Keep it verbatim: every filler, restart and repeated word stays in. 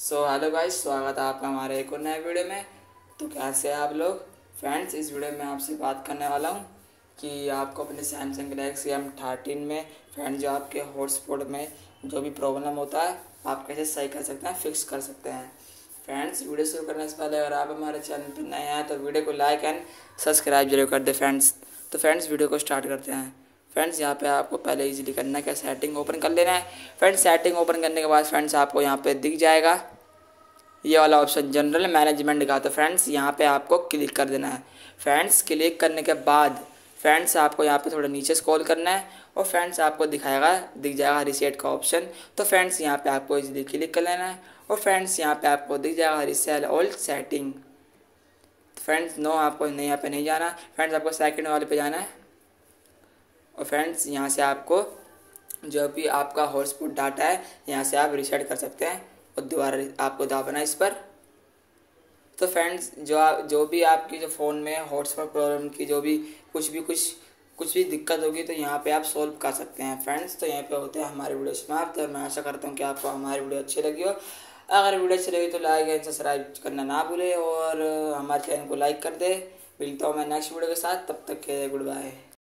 So hello guys, स्वागत है आपका हमारे एक और नए वीडियो में। तो कैसे हैं आप लोग फ्रेंड्स। इस वीडियो में आपसे बात करने वाला हूं कि आपको अपने सैमसंग गैलेक्सी एम थर्टीन में फ्रेंड्स जो आपके हॉटस्पॉट में जो भी प्रॉब्लम होता है आप कैसे सही कर सकते हैं, फिक्स कर सकते हैं। फ्रेंड्स, वीडियो शुरू करने से पहले अगर आप हमारे चैनल पर नए हैं तो वीडियो को लाइक एंड सब्सक्राइब जरूर कर दे फ्रेंड्स। तो फ्रेंड्स, वीडियो को स्टार्ट करते हैं। फ्रेंड्स, यहाँ पे आपको पहले इजीली करना है क्या, सेटिंग ओपन कर लेना है। फ्रेंड्स, सेटिंग ओपन करने के बाद फ्रेंड्स आपको यहाँ पे दिख जाएगा ये वाला ऑप्शन जनरल मैनेजमेंट का। तो फ्रेंड्स यहाँ पे आपको क्लिक कर देना है। फ्रेंड्स, क्लिक करने के बाद फ्रेंड्स आपको यहाँ पे थोड़ा नीचे स्क्रॉल करना है और फ्रेंड्स आपको दिखाएगा दिख जाएगा रिसेट का ऑप्शन। तो फ्रेंड्स यहाँ पे आपको इजीली क्लिक कर लेना है और फ्रेंड्स यहाँ पे आपको दिख जाएगा reset all setting. Friends no, आपको नहीं यहाँ पे नहीं जाना। फ्रेंड्स आपको सेकंड वाले पे जाना है और फ्रेंड्स यहाँ से आपको जो भी आपका हॉटस्पॉट डाटा है यहाँ से आप रिसेट कर सकते हैं और दोबारा आपको दबाना इस पर। तो फ्रेंड्स जो आप जो भी आपकी जो फ़ोन में हॉटस्पॉट प्रॉब्लम की जो भी कुछ भी कुछ कुछ भी दिक्कत होगी तो यहाँ पे आप सॉल्व कर सकते हैं फ्रेंड्स। तो यहाँ पे होते हैं हमारी वीडियो समाप्त। तो मैं आशा करता हूँ कि आपको हमारी वीडियो अच्छी लगी हो। अगर वीडियो अच्छी लगी तो लाइक एंड सब्सक्राइब करना ना भूले और हमारे चैनल को लाइक कर दे। मिलता हूँ मैं नेक्स्ट वीडियो के साथ, तब तक के गुड बाय।